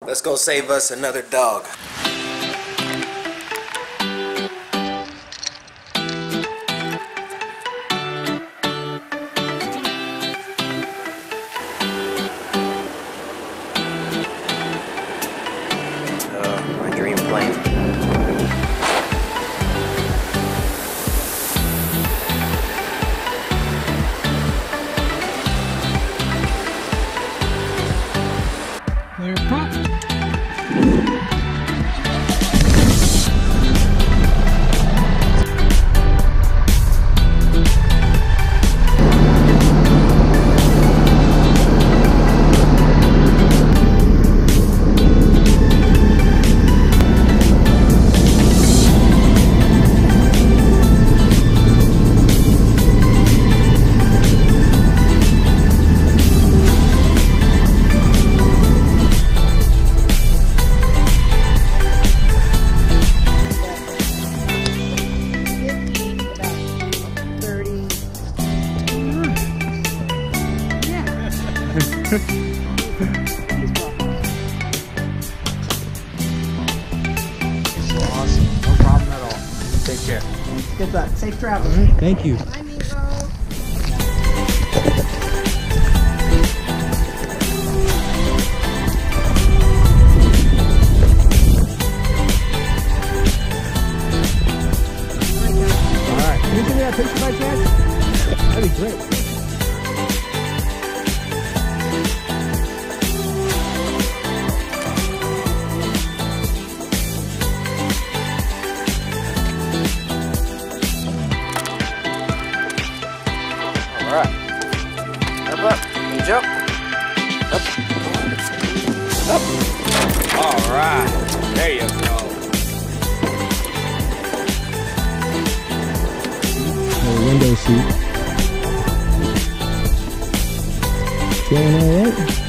Let's go save us another dog. My dream plane. There's Pop. Awesome. No problem at all. Take care. Good luck. Safe travels. Thank you. Bye, Meatloaf. Alright. Can you give me that picture by chance? That'd be great. Alright. Up, up. And jump. Up. Up. Alright. There you go. Window seat. Going all right?